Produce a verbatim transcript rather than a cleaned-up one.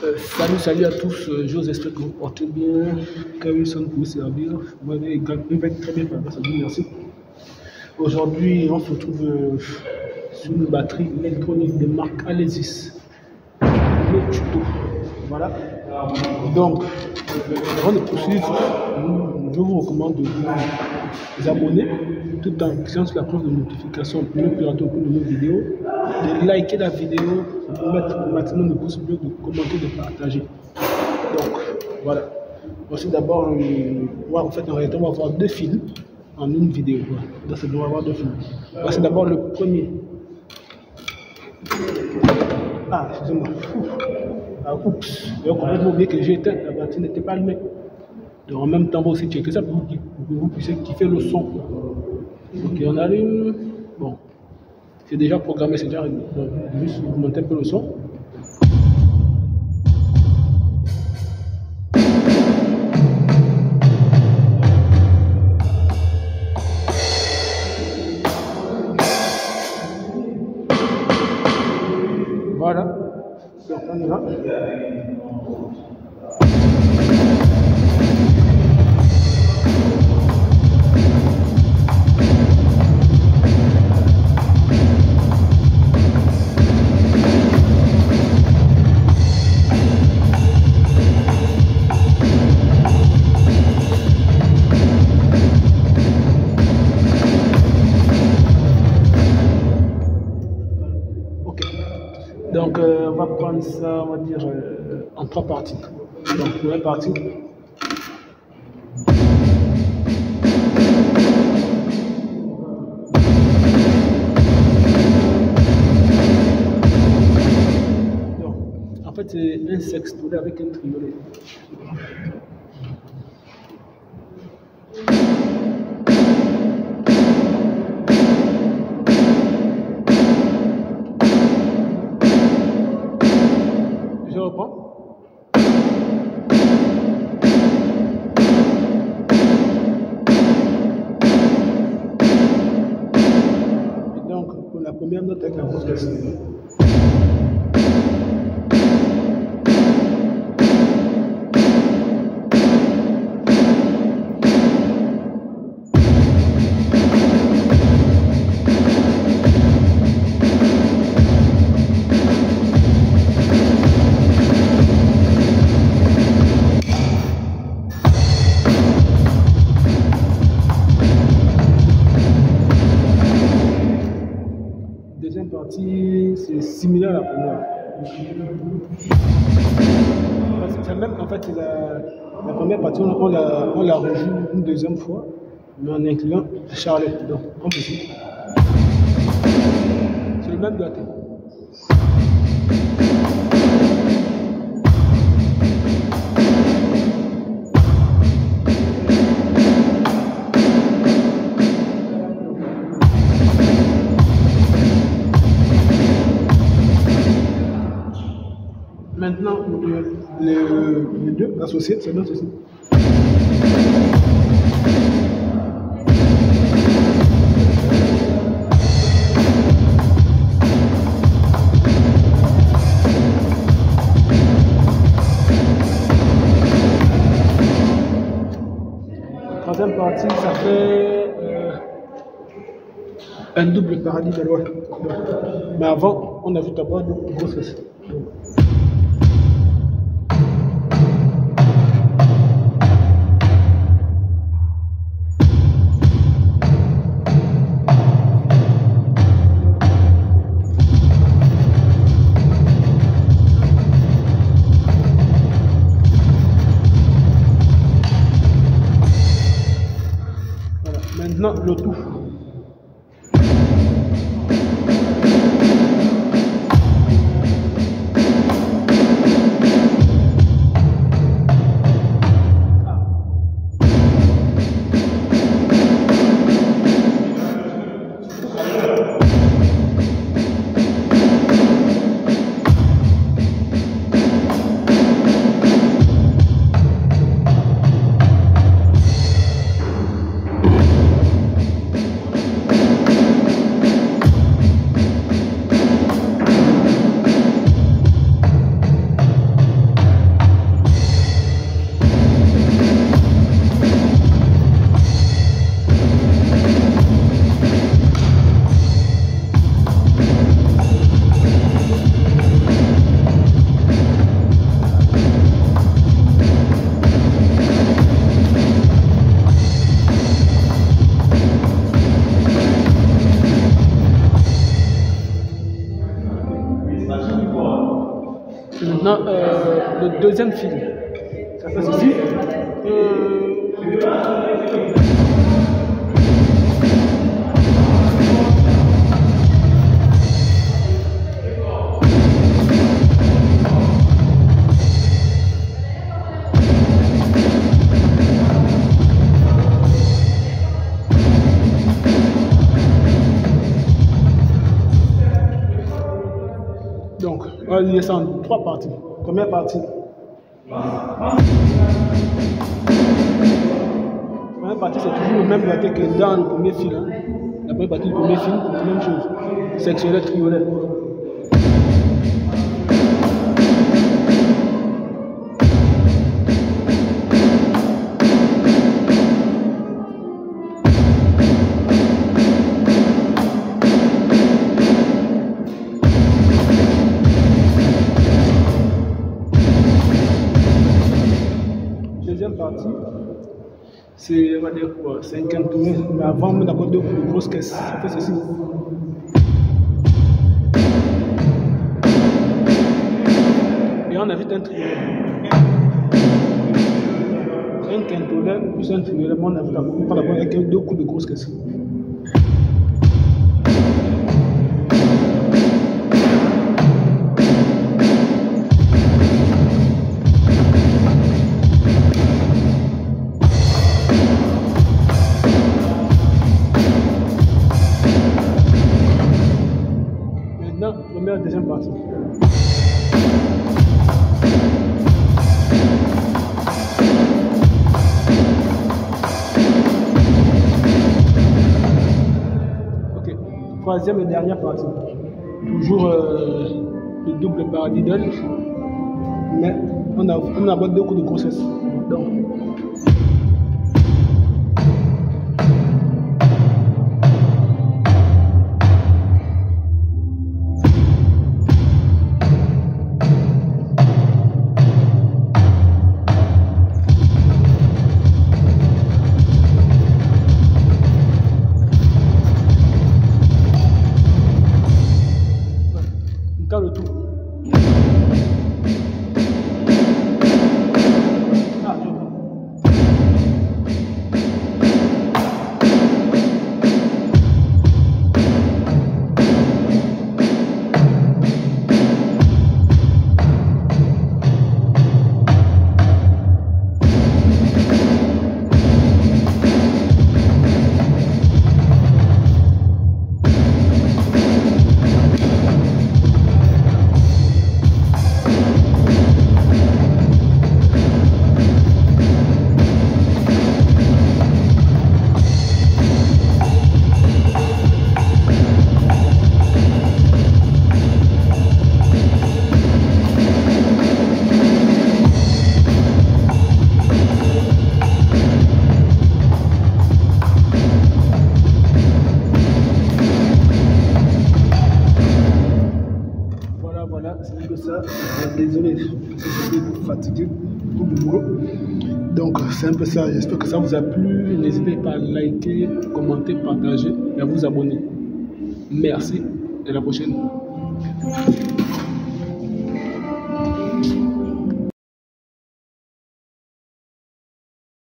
Euh, salut, salut à tous, euh, j'ose espérer que vous portez bien, que Wilson peut vous servir. Moi, je vais très bien, pardon, ça dit merci. Aujourd'hui, on se retrouve euh, sur une batterie électronique de marque Alesis. Le tuto. Voilà. Donc, avant de poursuivre, je vous recommande de vous abonner tout en cliquant sur la cloche de notification pour ne plus rater aucune de nos vidéos, de liker la vidéo, de mettre le maximum de pouces bleus, de commenter, de partager. Donc, voilà. Voici d'abord, euh, ouais, en fait, en réalité, on va avoir deux films en une vidéo. Voilà. Donc, c'est bon, on va avoir deux films. Voici d'abord le premier. Ah, excusez-moi. Ah, oups, j'ai complètement oublié que j'ai éteint, la batterie n'était pas allumée. Donc en même temps, on va aussi checker ça pour que vous puissiez kiffer le son. Ok, on allume. Bon, c'est déjà programmé, c'est déjà réglé. Donc, juste vous montez un peu le son. Voilà. Donc on y va. Donc, euh, on va prendre ça, on va dire, euh, en trois parties. Donc, première partie. Donc, en fait, c'est un sextolet avec un triolet. Je reprends. Et donc, pour la première note avec la grosse caisse. Deuxième partie, c'est similaire à la première. C'est même, en fait, la, la première partie, on, on la, on la rejoue une deuxième fois, mais en incluant Charlet. Donc, on peut essayer. C'est le même gâteau. Maintenant, les, les deux associés, c'est notre aussi. La troisième partie, ça fait euh, un double paradis de loi. Mais avant, on a vu d'abord de grosses. Maintenant, le tout. C'est maintenant euh, le deuxième fil. Ça fait ceci. Euh, Donc, on va laisser en trois parties. Première partie. La première partie, c'est toujours le même gâté que dans le premier fil. Hein. La première partie du premier fil, c'est la même chose. Sectionnet, triolet. Deuxième partie, c'est, on va dire quoi, c'est un cantonné, mais avant, on a d'abord deux coups de grosse caisse. Ça fait ceci. Et on ajoute un triolet. Un cantonnet plus un triolet, on ajoute d'abord avec deux coups de grosse caisse. Première, deuxième partie. Ok, troisième et dernière partie. Toujours euh, le double paradiddle, mais on a, on a deux coups de grossesse. Donc, le tout. Ah, je vois. C'est que ça. Désolé, j'étais fatigué pour le boulot. Donc c'est un peu ça. J'espère que ça vous a plu. N'hésitez pas à liker, commenter, partager et à vous abonner. Merci et à la prochaine.